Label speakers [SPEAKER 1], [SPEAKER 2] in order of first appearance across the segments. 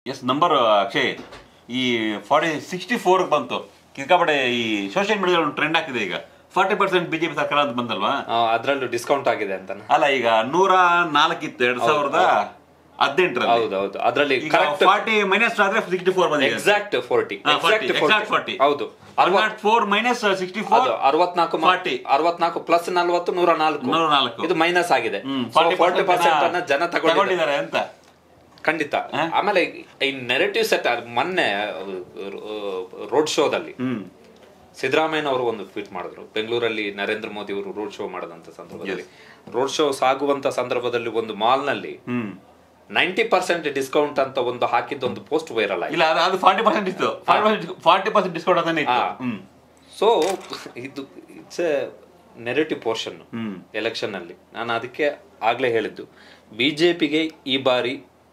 [SPEAKER 1] S number Akshay ಈ 64 ಬಂತು ಸಿಕ್ಕಾಪಟ್ಟೆ ಈ ಸೋಷಿಯಲ್ ಮೀಡಿಯಾ ಟ್ರೆಂಡ್ ಆಗ್ತಿದೆ ಈಗ 40% ಬಿಜೆಪಿ ಸರ್ಕಾರ ಅಂತ ಬಂದಲ್ವಾ
[SPEAKER 2] ಅದ್ರಲ್ಲೂ ಡಿಸ್ಕೌಂಟ್ ಆಗಿದೆ ಅಂತ
[SPEAKER 1] ಅಲ್ಲ ಈಗ 104 ಇತ್ತು 2018
[SPEAKER 2] ಹೌದು ಅದ್ರಲ್ಲಿ
[SPEAKER 1] 40 ಮೈನಸ್ ಆದ್ರೆ 64 ಬಂದಿದೆ
[SPEAKER 2] ಎಕ್ಸಾಕ್ಟ್ 40 ಹೌದು
[SPEAKER 1] 64 ಮೈನಸ್ 64
[SPEAKER 2] 64 ಪ್ಲಸ್ 40 104 ಇದು ಮೈನಸ್ ಆಗಿದೆ 40% ಅನ್ನ ಜನ ತಗೊಂಡಿದ್ದಾರೆ
[SPEAKER 1] ಅಂತ
[SPEAKER 2] ಖಂಡಿತ ಆಮೇಲೆ ಈ ನೆರೆಟಿವ್ ಸೆಟ್ ಮೊನ್ನೆ ರೋಡ್ ಶೋದಲ್ಲಿ ಸಿದ್ದರಾಮಯ್ಯ ಅವರು ಒಂದು ಟ್ವೀಟ್ ಮಾಡಿದ್ರು ಬೆಂಗಳೂರಲ್ಲಿ ನರೇಂದ್ರ ಮೋದಿ ಅವರು ರೋಡ್ ಶೋ ಮಾಡದಂತ ಸಂದರ್ಭದಲ್ಲಿ ರೋಡ್ ಶೋ ಸಾಗುವಂತ ಸಂದರ್ಭದಲ್ಲಿ ಒಂದು ಮಾಲ್ ನಲ್ಲಿ 90% ಡಿಸ್ಕೌಂಟ್ ಅಂತ ಒಂದು ಹಾಕಿದ್ದ ಒಂದು ಪೋಸ್ಟ್ ವೈರಲ್ ಆಗಿದೆ.
[SPEAKER 1] ಇಲ್ಲ ಅದು 40% ಇತ್ತು 40% ಡಿಸ್ಕೌಂಟ್ ಅಂತಾನೆ ಇತ್ತು.
[SPEAKER 2] ಸೊ ಇದು it's a narrative portion election ಅಲ್ಲಿ. ನಾನು ಅದಕ್ಕೆ ಆಗ್ಲೇ ಹೇಳಿದ್ದು ಬಿಜೆಪಿಗೆ ಈ ಬಾರಿ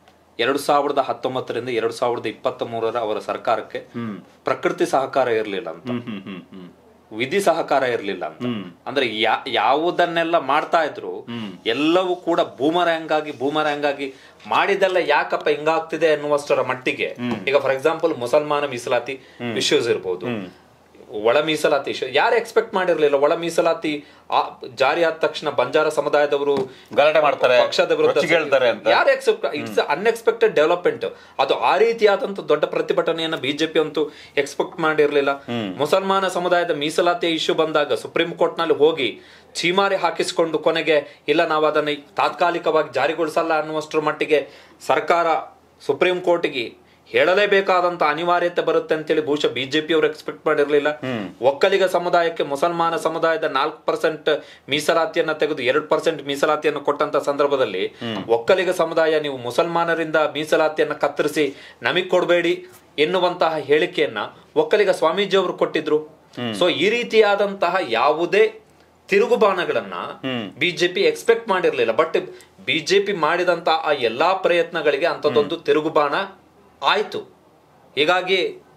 [SPEAKER 2] 2019ರಿಂದ 2023 ಅವರ ಸರ್ಕಾರಕ್ಕೆ ಪ್ರಕೃತಿ ಸಹಕಾರ ಇರಲಿಲ್ಲ ಅಂತ, ವಿಧಿ ಸಹಕಾರ ಇರಲಿಲ್ಲ ಅಂತ. ಅಂದ್ರೆ ಯಾವುದನ್ನೆಲ್ಲ ಮಾಡ್ತಾ ಇದ್ರು ಎಲ್ಲವೂ ಕೂಡ ಬೂಮರ್ಯಾಂಗ್ ಆಗಿ ಮಾಡಿದೆಲ್ಲ ಯಾಕಪ್ಪ ಹಿಂಗಾಗ್ತಿದೆ ಅನ್ನುವಷ್ಟರ ಮಟ್ಟಿಗೆ. ಈಗ ಫಾರ್ ಎಕ್ಸಾಂಪಲ್ ಮುಸಲ್ಮಾನ ಮೀಸಲಾತಿ ಇಶ್ಯೂಸ್ ಇರ್ಬೋದು, ಒಳ ಮೀಸಲಾತಿ ಇಶ್ಯೂ ಯಾರು ಎಕ್ಸ್ಪೆಕ್ಟ್ ಮಾಡಿರ್ಲಿಲ್ಲ. ಒಳ ಮೀಸಲಾತಿ ಜಾರಿ ಆದ ತಕ್ಷಣ ಬಂಜಾರ ಸಮುದಾಯದವರು
[SPEAKER 1] ಗಲಾಟೆ ಮಾಡ್ತಾರೆ,
[SPEAKER 2] ಪಕ್ಷದ ವಿರುದ್ಧ ಯಾರು ಇಟ್ಸ್ ಅನ್ಎಕ್ಸ್ಪೆಕ್ಟೆಡ್ ಡೆವಲಪ್ಮೆಂಟ್. ಅದು ಆ ರೀತಿಯಾದಂತ ದೊಡ್ಡ ಪ್ರತಿಭಟನೆಯನ್ನ ಬಿಜೆಪಿ ಅಂತೂ ಎಕ್ಸ್ಪೆಕ್ಟ್ ಮಾಡಿರ್ಲಿಲ್ಲ. ಮುಸಲ್ಮಾನ ಸಮುದಾಯದ ಮೀಸಲಾತಿಯ ಇಶ್ಯೂ ಬಂದಾಗ ಸುಪ್ರೀಂ ಕೋರ್ಟ್ ನಲ್ಲಿ ಹೋಗಿ ಚೀಮಾರಿ ಹಾಕಿಸಿಕೊಂಡು ಕೊನೆಗೆ ಇಲ್ಲ ನಾವು ಅದನ್ನ ತಾತ್ಕಾಲಿಕವಾಗಿ ಜಾರಿಗೊಳಿಸಲ್ಲ ಅನ್ನುವಷ್ಟರ ಮಟ್ಟಿಗೆ ಸರ್ಕಾರ ಸುಪ್ರೀಂ ಕೋರ್ಟ್ಗೆ ಹೇಳಲೇಬೇಕಾದಂತ ಅನಿವಾರ್ಯತೆ ಬರುತ್ತೆ ಅಂತೇಳಿ ಬಹುಶಃ ಬಿಜೆಪಿ ಅವರು ಎಕ್ಸ್ಪೆಕ್ಟ್ ಮಾಡಿರ್ಲಿಲ್ಲ. ಒಕ್ಕಲಿಗ ಸಮುದಾಯಕ್ಕೆ ಮುಸಲ್ಮಾನ ಸಮುದಾಯದ 4% ಮೀಸಲಾತಿಯನ್ನ ತೆಗೆದು 2% ಮೀಸಲಾತಿಯನ್ನು ಕೊಟ್ಟಂತ ಸಂದರ್ಭದಲ್ಲಿ ಒಕ್ಕಲಿಗ ಸಮುದಾಯ ನೀವು ಮುಸಲ್ಮಾನರಿಂದ ಮೀಸಲಾತಿಯನ್ನ ಕತ್ತರಿಸಿ ನಮಗ್ ಕೊಡಬೇಡಿ ಎನ್ನುವಂತಹ ಹೇಳಿಕೆಯನ್ನ ಒಕ್ಕಲಿಗ ಸ್ವಾಮೀಜಿ ಅವರು ಕೊಟ್ಟಿದ್ರು. ಸೊ ಈ ರೀತಿಯಾದಂತಹ ಯಾವುದೇ ತಿರುಗುಬಾಣಗಳನ್ನ ಬಿಜೆಪಿ ಎಕ್ಸ್ಪೆಕ್ಟ್ ಮಾಡಿರ್ಲಿಲ್ಲ. ಬಟ್ ಬಿಜೆಪಿ ಮಾಡಿದಂತಹ ಆ ಎಲ್ಲಾ ಪ್ರಯತ್ನಗಳಿಗೆ ಅಂತದೊಂದು ತಿರುಗುಬಾಣ ಆಯ್ತು. ಹೀಗಾಗಿ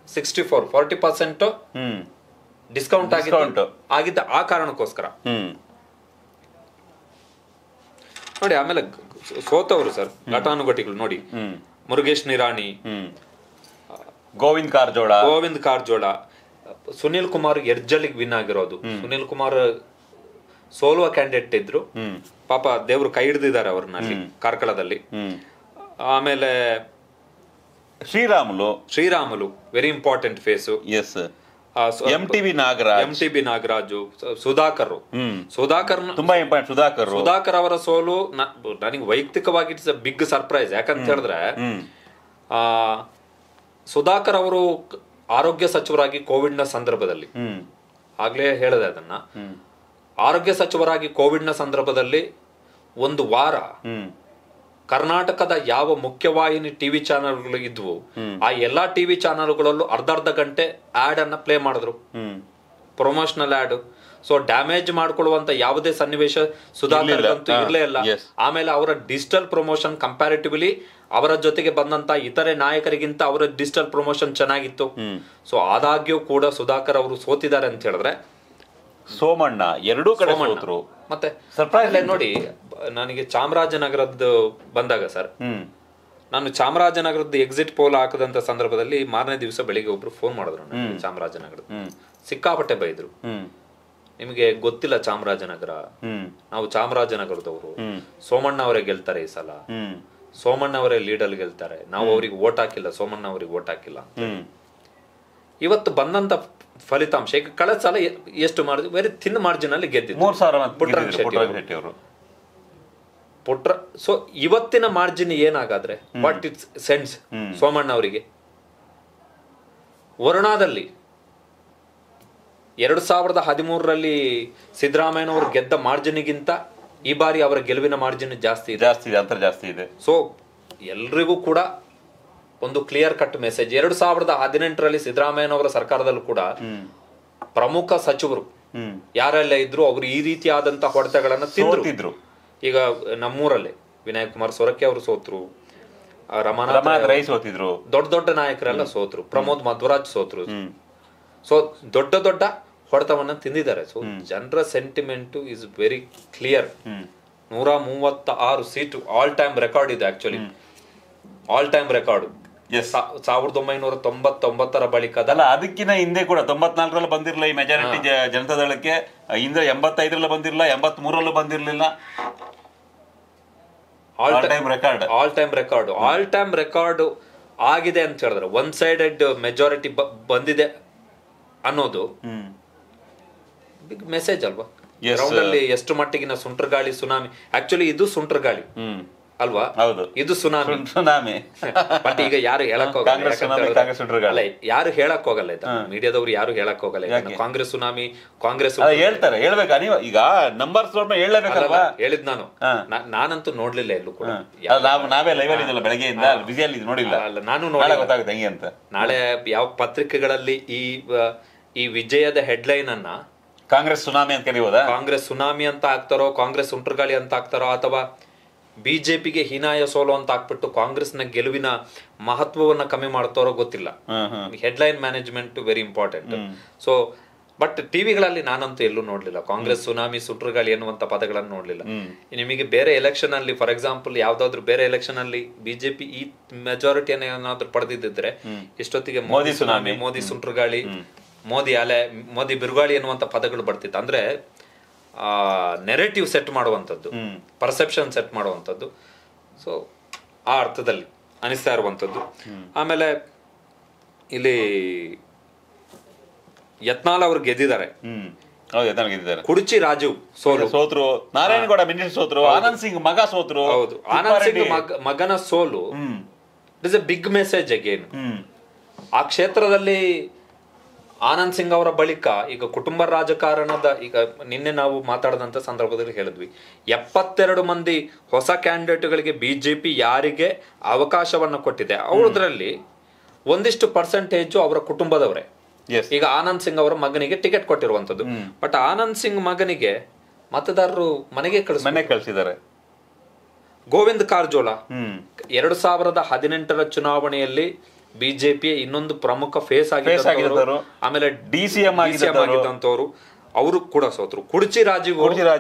[SPEAKER 2] 40% ಡಿಸ್ಕೌಂಟ್ ಆಗಿದ್ದ ಆ ಕಾರಣಕ್ಕೋಸ್ಕರ ನೋಡಿ. ಆಮೇಲೆ ಸೋತವರು ಸರ್ ಘಟಾನುಘಟಿಗಳು ನೋಡಿ, ಮುರುಗೇಶ್ ನಿರಾಣಿ,
[SPEAKER 1] ಗೋವಿಂದ್
[SPEAKER 2] ಕಾರಜೋಳ, ಸುನಿಲ್ ಕುಮಾರ್ ಎರ್ಜಲಿಗೆ ವಿನ್ ಆಗಿರೋದು. ಸುನಿಲ್ ಕುಮಾರ್ ಸೋಲುವ ಕ್ಯಾಂಡಿಡೇಟ್ ಇದ್ರು, ಪಾಪ ದೇವ್ರು ಕೈ ಹಿಡಿದಿದ್ದಾರೆ ಅವ್ರನ್ನ ಕಾರ್ಕಳದಲ್ಲಿ. ಆಮೇಲೆ Sriramulu very important face.
[SPEAKER 1] M T B
[SPEAKER 2] Nagaraju, Sudhakar
[SPEAKER 1] ತುಂಬಾ ಇಂಪಾರ್ಟೆಂಟ್.
[SPEAKER 2] ಸುಧಾಕರ್ ಅವರ ಸೋಲು ನನಗೆ ವೈಯಕ್ತಿಕವಾಗಿ ಇಟ್ಸ್ ಅ ಬಿಗ್ ಸರ್ಪ್ರೈಸ್. ಯಾಕಂತ ಹೇಳಿದ್ರೆ ಸುಧಾಕರ್ ಅವರು ಆರೋಗ್ಯ ಸಚಿವರಾಗಿ ಕೋವಿಡ್ ನ ಸಂದರ್ಭದಲ್ಲಿ, ಆಗ್ಲೇ ಹೇಳಿದೆ ಅದನ್ನ, ಆರೋಗ್ಯ ಸಚಿವರಾಗಿ ಕೋವಿಡ್ ನ ಸಂದರ್ಭದಲ್ಲಿ ಒಂದು ವಾರ ಕರ್ನಾಟಕದ ಯಾವ ಮುಖ್ಯವಾಹಿನಿ ಟಿವಿ ಚಾನೆಲ್ಗಳು ಇದ್ವು ಆ ಎಲ್ಲಾ ಟಿವಿ ಚಾನೆಲ್ಗಳಲ್ಲೂ ಅರ್ಧ ಗಂಟೆ ಆಡ್ ಅನ್ನ ಪ್ಲೇ ಮಾಡಿದ್ರು, ಪ್ರಮೋಷನಲ್ ಆಡ್. ಸೊ ಡ್ಯಾಮೇಜ್ ಮಾಡ್ಕೊಳ್ಳುವಂತ ಯಾವುದೇ ಸನ್ನಿವೇಶ ಸುಧಾಕರ್ ಅಂತೂ ಇರಲೇ ಇಲ್ಲ. ಆಮೇಲೆ ಅವರ ಡಿಜಿಟಲ್ ಪ್ರಮೋಷನ್ ಕಂಪ್ಯಾರಿಟಿವ್ಲಿ ಅವರ ಜೊತೆಗೆ ಬಂದಂತ ಇತರೆ ನಾಯಕರಿಗಿಂತ ಅವರ ಡಿಜಿಟಲ್ ಪ್ರಮೋಷನ್ ಚೆನ್ನಾಗಿತ್ತು. ಸೊ ಆದಾಗ್ಯೂ ಕೂಡ ಸುಧಾಕರ್ ಅವರು ಸೋತಿದ್ದಾರೆ ಅಂತ ಹೇಳಿದ್ರೆ
[SPEAKER 1] ಸೋಮಣ್ಣ ಎರಡೂ ಕಡೆ ಸೋತರು.
[SPEAKER 2] ಮತ್ತೆ ಸರ್ಪ್ರೈಸ್ ನೋಡಿ, ನನಗೆ ಚಾಮರಾಜನಗರದ್ದು ಬಂದಾಗ ಸರ್, ನಾನು ಚಾಮರಾಜನಗರದ ಎಕ್ಸಿಟ್ ಪೋಲ್ ಹಾಕದಂತ ಸಂದರ್ಭದಲ್ಲಿ ಮಾರನೇ ದಿವಸ ಬೆಳಿಗ್ಗೆ ಒಬ್ರು ಫೋನ್ ಮಾಡಿದ್ರು ಚಾಮರಾಜನಗರದ, ಸಿಕ್ಕಾಪಟ್ಟೆ ಬೈದ್ರು. ನಿಮಗೆ ಗೊತ್ತಿಲ್ಲ ಚಾಮರಾಜನಗರ, ನಾವು ಚಾಮರಾಜನಗರದವರು, ಸೋಮಣ್ಣ ಅವರೇ ಗೆಲ್ತಾರೆ ಈ ಸಲ, ಸೋಮಣ್ಣ ಅವರೇ ಲೀಡರ್ ಗೆಲ್ತಾರೆ, ನಾವು ಅವ್ರಿಗೆ ಓಟ್ ಹಾಕಿಲ್ಲ, ಸೋಮಣ್ಣ ಅವ್ರಿಗೆ ಓಟ್ ಹಾಕಿಲ್ಲ. ಇವತ್ತು ಬಂದಂತ ಫಲಿತಾಂಶ ಈಗ ಕಳೆದ ಸಲ ಎಷ್ಟು ಮಾರ್ಜಿನ್, ವೆರಿ ಥಿನ್ ಮಾರ್ಜಿನ್ ಅಲ್ಲಿ ಗೆದ್ದಿದ್ದು ಪುಟ್ರ. ಸೊ ಇವತ್ತಿನ ಮಾರ್ಜಿನ್ ಏನಾಗಾದ್ರೆ ವಾಟ್ ಇಟ್ಸ್ ಸೆನ್ಸ್ ಸೋಮಣ್ಣ ಅವರಿಗೆ. ವರುಣಾದಲ್ಲಿ 2013ರಲ್ಲಿ ಸಿದ್ದರಾಮಯ್ಯನವರು ಗೆದ್ದ ಮಾರ್ಜಿನ್ಗಿಂತ ಈ ಬಾರಿ ಅವರ ಗೆಲುವಿನ ಮಾರ್ಜಿನ್ ಜಾಸ್ತಿ ಇದೆ. ಸೊ ಎಲ್ರಿಗೂ ಕೂಡ ಒಂದು ಕ್ಲಿಯರ್ ಕಟ್ ಮೆಸೇಜ್. 2018ರಲ್ಲಿ ಸಿದ್ದರಾಮಯ್ಯನವರ ಸರ್ಕಾರದಲ್ಲೂ ಕೂಡ ಪ್ರಮುಖ ಸಚಿವರು ಯಾರೆಲ್ಲ ಇದ್ರು ಅವರು ಈ ರೀತಿಯಾದಂತಹ ಹೊಡೆತಗಳನ್ನ ತಿಂದ್ರು. ಈಗ ನಮ್ಮೂರಲ್ಲಿ ವಿನಾಯಕ್ ಕುಮಾರ್ ಸೊರಕೆ ಅವರು ಸೋತ್ರು, ರಮಾನಾಥ್ ರೈ ಸೋತಿದ್ರು, ದೊಡ್ಡ ನಾಯಕರೆಲ್ಲ ಸೋತ್ರು, ಪ್ರಮೋದ್ ಮಧ್ವರಾಜ್ ಸೋತ್ರು. ಸೊ ದೊಡ್ಡ ಹೊಡೆತವನ್ನ ತಿಂದಿದ್ದಾರೆ. ಸೊ ಜನರ sentiment is very clear. 136 seat all time record ಇದೆ. Actually all time record
[SPEAKER 1] Yes.
[SPEAKER 2] 1999 ಬಳಿಕದ
[SPEAKER 1] ಅಲ್ಲ, ಅದಕ್ಕಿಂತ ಹಿಂದೆ ಕೂಡ 94ರಲ್ಲಿ ಬಂದಿರಲಿಲ್ಲ ಈ ಮೆಜಾರಿಟಿ ಜನತಾದಳಕ್ಕೆ, ಹಿಂದೆ 85ರಲ್ಲಿ ಬಂದಿರಲಿಲ್ಲ, 83ರಲ್ಲೂ ಬಂದಿರಲಿಲ್ಲ. ಆಲ್
[SPEAKER 2] ಟೈಮ್ ರೆಕಾರ್ಡ್ ಆಗಿದೆ ಅಂತ ಹೇಳಿದ್ರೆ, ಒನ್ ಸೈಡೆಡ್ ಮೆಜಾರಿಟಿ ಬಂದಿದೆ ಅನ್ನೋದು ಬಿಗ್ ಮೆಸೇಜ್ ಅಲ್ವಾ? ಗ್ರೌಂಡ್ ಅಲ್ಲಿ ಎಷ್ಟು ಮಟ್ಟಿಗಿನ ಸುಂಟರ್ ಗಾಳಿ, ಸುನಾಮಿ. ಆಕ್ಚುಲಿ ಇದು ಸುಂಟರ್ ಗಾಳಿ ಅಲ್ವಾ? ಇದು ಸುನಾಮಿ. ಬಟ್ ಈಗ ಯಾರು ಹೇಳಕ್ ಹೋಗಲ್ಲ, ಯಾರು ಹೇಳಕ್ ಹೋಗಲ್ಲ, ಮೀಡಿಯಾದವ್ರು ಯಾರು ಹೇಳಕ್ ಹೋಗಲ್ಲ. ಕಾಂಗ್ರೆಸ್ ಸುನಾಮಿ, ಕಾಂಗ್ರೆಸ್
[SPEAKER 1] ಹೇಳ್ತಾರೆ, ಹೇಳ್ಬೇಕಾ ನೀವು ಈಗ ನಂಬರ್ಸ್ ಹೇಳಬೇಕಲ್ವಾ?
[SPEAKER 2] ಹೇಳಿದ್ ನಾನಂತೂ ನೋಡ್ಲಿಲ್ಲ ಎಲ್ಲೂ ಕೂಡ.
[SPEAKER 1] ನಾವೇ ಲೈವ್ ಅಲ್ಲಿ ಬೆಳಗ್ಗೆಯಿಂದ ಬಿಸಿಯಲ್ಲಿ ನೋಡಿಲ್ಲ,
[SPEAKER 2] ನಾನು ಗೊತ್ತಾಗುತ್ತೆ ಹೆಂಗೆ ಅಂತ. ನಾಳೆ ಯಾವ ಪತ್ರಿಕೆಗಳಲ್ಲಿ ಈ ವಿಜಯದ ಹೆಡ್ಲೈನ್ ಅನ್ನ
[SPEAKER 1] ಕಾಂಗ್ರೆಸ್ ಸುನಾಮಿ ಅಂತ ಕರೀಬೋದಾ?
[SPEAKER 2] ಕಾಂಗ್ರೆಸ್ ಸುನಾಮಿ ಅಂತ ಹಾಕ್ತಾರೋ, ಕಾಂಗ್ರೆಸ್ ಸುಂಟರ್ಗಾಳಿ ಅಂತ ಹಾಕ್ತಾರೋ, ಅಥವಾ ಬಿಜೆಪಿಗೆ ಹೀನಾಯ ಸೋಲು ಅಂತ ಹಾಕ್ಬಿಟ್ಟು ಕಾಂಗ್ರೆಸ್ನ ಗೆಲುವಿನ ಮಹತ್ವವನ್ನ ಕಮ್ಮಿ ಮಾಡ್ತಾರೋ ಗೊತ್ತಿಲ್ಲ. Headline management very important. So but ಟಿವಿಗಳಲ್ಲಿ ನಾನಂತೂ ಎಲ್ಲೂ ನೋಡ್ಲಿಲ್ಲ ಕಾಂಗ್ರೆಸ್ ಸುನಾಮಿ, ಸುಂಟರ್ಗಾಳಿ ಎನ್ನುವಂತ ಪದಗಳನ್ನು ನೋಡ್ಲಿಲ್ಲ. ನಿಮಗೆ ಬೇರೆ ಎಲೆಕ್ಷನ್ ಅಲ್ಲಿ, ಫಾರ್ ಎಕ್ಸಾಂಪಲ್ ಯಾವ್ದಾದ್ರು ಬೇರೆ ಎಲೆಕ್ಷನ್ ಅಲ್ಲಿ ಬಿಜೆಪಿ ಈ ಮೆಜಾರಿಟಿಯನ್ನು ಏನಾದ್ರು ಪಡೆದಿದ್ದರೆ ಇಷ್ಟೊತ್ತಿಗೆ ಮೋದಿ ಸುನಾಮಿ, ಮೋದಿ ಸುಂಟರ್ಗಾಳಿ, ಮೋದಿ ಬಿರುಗಾಳಿ ಎನ್ನುವಂತ ಪದಗಳು ಬರ್ತಿತ್ತು. ಅಂದ್ರೆ ನೆರೇಟಿವ್ ಸೆಟ್ ಮಾಡುವಂಥದ್ದು, ಪರ್ಸೆಪ್ಷನ್ ಸೆಟ್ ಮಾಡುವಂಥದ್ದು. ಸೊ ಆ ಅರ್ಥದಲ್ಲಿ ಅನಿಸ್ತಾ ಇರುವಂಥದ್ದು. ಆಮೇಲೆ ಇಲ್ಲಿ ಯತ್ನಾಳ್ ಅವರು ಗೆದ್ದಿದ್ದಾರೆ. ಕುಡುಚಿ ರಾಜು
[SPEAKER 1] ಸೋತ್ರು, ನಾರಾಯಣಗೌಡ ಮಿನಿಸ್ಟರ್ ಸೋತ್ರು, ಆನಂದ್ ಸಿಂಗ್ ಮಗ ಸೋತ್ರು.
[SPEAKER 2] ಹೌದು, ಆನಂದ್ ಸಿಂಗ್ ಮಗನ ಸೋಲು it is A big message again. ಆ ಕ್ಷೇತ್ರದಲ್ಲಿ ಆನಂದ್ ಸಿಂಗ್ ಅವರ ಬಳಿಕ ಈಗ ಕುಟುಂಬ ರಾಜಕಾರಣದ, ಈಗ ನಿನ್ನೆ ನಾವು ಮಾತಾಡದಂತ ಸಂದರ್ಭದಲ್ಲಿ ಹೇಳಿದ್ವಿ, 72 ಮಂದಿ ಹೊಸ ಕ್ಯಾಂಡಿಡೇಟ್ಗಳಿಗೆ ಬಿಜೆಪಿ ಯಾರಿಗೆ ಅವಕಾಶವನ್ನ ಕೊಟ್ಟಿದೆ ಅವರದ್ರಲ್ಲಿ ಒಂದಿಷ್ಟು ಪರ್ಸೆಂಟೇಜ್ ಅವರ ಕುಟುಂಬದವರೇ. ಈಗ ಆನಂದ್ ಸಿಂಗ್ ಅವರ ಮಗನಿಗೆ ಟಿಕೆಟ್ ಕೊಟ್ಟಿರುವಂತದ್ದು. ಬಟ್ ಆನಂದ್ ಸಿಂಗ್ ಮಗನಿಗೆ ಮತದಾರರು ಮನೆಗೆ
[SPEAKER 1] ಕಳಿಸಿದ್ದಾರೆ.
[SPEAKER 2] ಗೋವಿಂದ್ ಕಾರಜೋಳ 2018 ಚುನಾವಣೆಯಲ್ಲಿ ಬಿಜೆಪಿ ಇನ್ನೊಂದು ಪ್ರಮುಖ ಫೇಸ್ ಆಗಿದ್ದರು. ಆಮೇಲೆ ಡಿಸಿಎಂ ಆಗಿದ್ದಂತವ್ರು, ಅವರು ಕೂಡ ಸೋತರು. ಕುಡುಚಿ ರಾಜೀವ್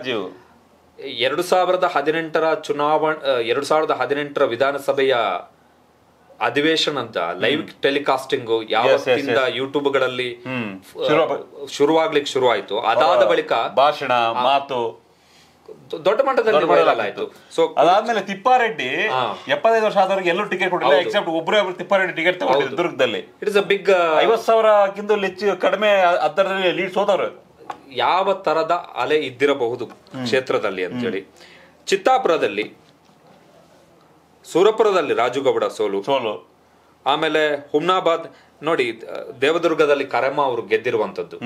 [SPEAKER 2] 2018 ಚುನಾವಣೆ 2018 ವಿಧಾನಸಭೆಯ ಅಧಿವೇಶನದ ಲೈವ್ ಟೆಲಿಕಾಸ್ಟಿಂಗ್ ಯಾವತ್ತಿಂದ ಯೂಟ್ಯೂಬ್ಗಳಲ್ಲಿ ಶುರುವಾಗ್ಲಿಕ್ಕೆ ಶುರುವಾಯಿತು. ಅದಾದ ಬಳಿಕ
[SPEAKER 1] ಭಾಷಣ, ಮಾತು
[SPEAKER 2] ದೊಡ್ಡ ಮಟ್ಟದಲ್ಲಿ ವೈರಲ್ ಆಯ್ತು. ಸೊ
[SPEAKER 1] ಅದಾದ್ಮೇಲೆ ತಿಪ್ಪಾರೆಡ್ಡಿ 75 ವರ್ಷ ಆದವರಿಗೆ ಎಲ್ಲೂ ಟಿಕೆಟ್ ಕೊಟ್ಟಿಲ್ಲ, ಎಕ್ಸೆಪ್ಟ್ ಒಬ್ಬರೇ ತಿಪ್ಪಾರೆಡ್ಡಿ ಟಿಕೆಟ್ ತಗೊಂಡಿದ್ರು ದುರ್ಗದಲ್ಲಿ.
[SPEAKER 2] ಇಟ್ ಇಸ್ ಅ ಬಿಗ್
[SPEAKER 1] 50,000ಕ್ಕಿಂತ ಹೆಚ್ಚು ಕಡಿಮೆ ಅದರಲ್ಲಿ ಲೀಡ್ ಸೋತವ್ರು.
[SPEAKER 2] ಯಾವ ತರದ ಅಲೆ ಇದ್ದಿರಬಹುದು ಕ್ಷೇತ್ರದಲ್ಲಿ ಅಂತೇಳಿ. ಚಿತ್ತಾಪುರದಲ್ಲಿ, ಸುರಪುರದಲ್ಲಿ ರಾಜುಗೌಡ ಸೋಲು. ಆಮೇಲೆ ಹುಮ್ನಾಬಾದ್ ನೋಡಿ, ದೇವದುರ್ಗದಲ್ಲಿ ಕರೆಮ್ಮ ಅವರು ಗೆದ್ದಿರುವಂತದ್ದು.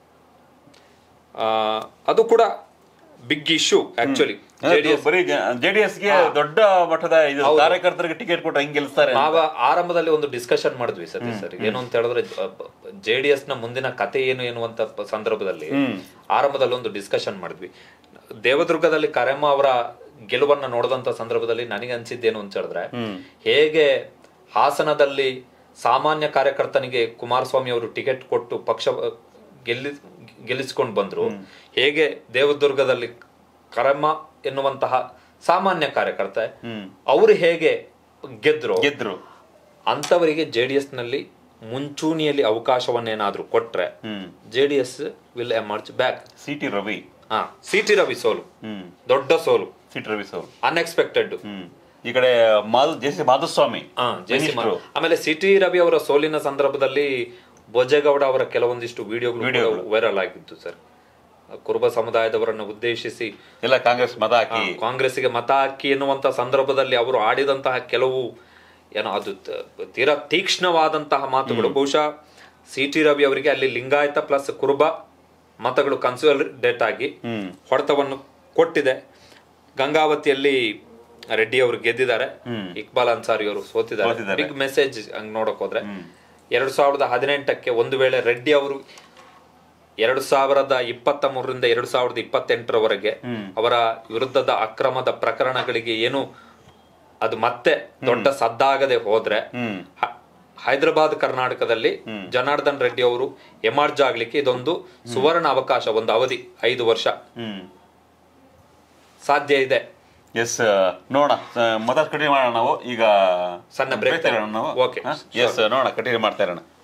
[SPEAKER 2] ಅದು ಕೂಡ ಬಿಗ್ ಇಶ್ಯೂ ಆಕ್ಚುಲಿ.
[SPEAKER 1] ಜೆಡಿಎಸ್ಗೆ ದೊಡ್ಡ ಮಟ್ಟದ ಕಾರ್ಯಕರ್ತರಿಗೆ ಟಿಕೆಟ್ ಕೊಟ್ಟು ಹೆಂಗ್ ಗೆಲ್ಸ್ತಾರೆ.
[SPEAKER 2] ನಾವು ಆರಂಭದಲ್ಲಿ ಒಂದು ಡಿಸ್ಕಷನ್ ಮಾಡಿದ್ವಿ ಸರ್, ಏನು ಅಂತ ಹೇಳಿದ್ರೆ ಜೆಡಿಎಸ್ ನ ಮುಂದಿನ ಕತೆ ಏನು ಎನ್ನುವಂತ ಸಂದರ್ಭದಲ್ಲಿ ಆರಂಭದಲ್ಲಿ ಒಂದು ಡಿಸ್ಕಷನ್ ಮಾಡಿದ್ವಿ. ದೇವದುರ್ಗದಲ್ಲಿ ಕರೆಮ್ಮ ಅವರ ಗೆಲುವನ್ನ ನೋಡಿದಂತ ಸಂದರ್ಭದಲ್ಲಿ ನನಗೆ ಅನ್ಸಿದ್ದೇನು ಅಂತ ಹೇಳಿದ್ರೆ, ಹೇಗೆ ಹಾಸನದಲ್ಲಿ ಸಾಮಾನ್ಯ ಕಾರ್ಯಕರ್ತನಿಗೆ ಕುಮಾರಸ್ವಾಮಿ ಅವರು ಟಿಕೆಟ್ ಕೊಟ್ಟು ಪಕ್ಷ ಗೆಲ್ಲಿಸಿಕೊಂಡು ಬಂದ್ರು, ಹೇಗೆ ದೇವದುರ್ಗದಲ್ಲಿ ಕರೆಮ್ಮ ಎನ್ನುವಂತಹ ಸಾಮಾನ್ಯ ಕಾರ್ಯಕರ್ತ ಅವರು ಹೇಗೆ ಗೆದ್ರು ಅಂತವರಿಗೆ ಜೆಡಿಎಸ್ ನಲ್ಲಿ ಮುಂಚೂಣಿಯಲ್ಲಿ ಅವಕಾಶವನ್ನೇನಾದ್ರೂ ಕೊಟ್ರೆ JDS will emerge back. C T Ravi ಸೋಲು, ದೊಡ್ಡ ಸೋಲು. ಅನ್ಎಕ್ಸ್ಪೆಕ್ಟೆಡ್.
[SPEAKER 1] ಈ ಕಡೆ ಮಾಧುಸ್ವಾಮಿ,
[SPEAKER 2] ಆಮೇಲೆ ಸಿಟಿ ರವಿ ಅವರ ಸೋಲಿನ ಸಂದರ್ಭದಲ್ಲಿ ಭೋಜೇಗೌಡ ಅವರ ಕೆಲವೊಂದಿಷ್ಟು ವಿಡಿಯೋಗಳು ವೈರಲ್ ಆಗಿತ್ತು ಸರ್. ಕುರುಬ ಸಮುದಾಯದವರನ್ನು ಉದ್ದೇಶಿಸಿ
[SPEAKER 1] ಎಲ್ಲ ಕಾಂಗ್ರೆಸ್ಗೆ
[SPEAKER 2] ಮತ ಹಾಕಿ ಎನ್ನುವಂತ ಸಂದರ್ಭದಲ್ಲಿ ಅವರು ಆಡಿದಂತಹ ಕೆಲವು ಏನೋ ಅದು ತೀರಾ ತೀಕ್ಷ್ಣವಾದಂತಹ ಮಾತುಗಳು. ಬಹುಶಃ ಸಿಟಿ ರವಿ ಅವರಿಗೆ ಅಲ್ಲಿ ಲಿಂಗಾಯತ ಪ್ಲಸ್ ಕುರುಬ ಮತಗಳು ಕನ್ಸಾಲಿಡೇಟ್ ಆಗಿ ಹೊಡೆತವನ್ನು ಕೊಟ್ಟಿದೆ. ಗಂಗಾವತಿಯಲ್ಲಿ ರೆಡ್ಡಿ ಅವರು ಗೆದ್ದಿದ್ದಾರೆ, ಇಕ್ಬಾಲ್ ಅನ್ಸಾರಿ ಅವರು ಸೋತಿದ್ದಾರೆ. ಬಿಗ್ ಮೆಸೇಜ್ ಹಂಗ್ ನೋಡಕ್ ಹೋದ್ರೆ 2018ಕ್ಕೆ ಒಂದು ವೇಳೆ ರೆಡ್ಡಿ ಅವರು 2023ರಿಂದ 2028ರವರೆಗೆ ಅವರ ವಿರುದ್ಧದ ಅಕ್ರಮದ ಪ್ರಕರಣಗಳಿಗೆ ಏನು ಅದು ಮತ್ತೆ ದೊಡ್ಡ ಸದ್ದಾಗದೆ ಹೋದ್ರೆ ಹೈದರಾಬಾದ್ ಕರ್ನಾಟಕದಲ್ಲಿ ಜನಾರ್ದನ್ ರೆಡ್ಡಿ ಅವರು ಎಮರ್ಜ್ ಆಗ್ಲಿಕ್ಕೆ ಇದೊಂದು ಸುವರ್ಣ ಅವಕಾಶ, ಒಂದು ಅವಧಿ 5 ವರ್ಷ ಸಾಧ್ಯ ಇದೆ.
[SPEAKER 1] ಎಸ್ ನೋಡೋಣ ಮತ್ತಷ್ಟು ಕಂಟಿನ್ಯೂ ಮಾಡೋಣ ನಾವು ಈಗ
[SPEAKER 2] ಸಣ್ಣ ಬ್ರೇಕ್
[SPEAKER 1] ನಾವು.
[SPEAKER 2] ಓಕೆ
[SPEAKER 1] ಎಸ್ ನೋಡೋಣ ಕಂಟಿನ್ಯೂ ಮಾಡ್ತಾ ಇರೋಣ.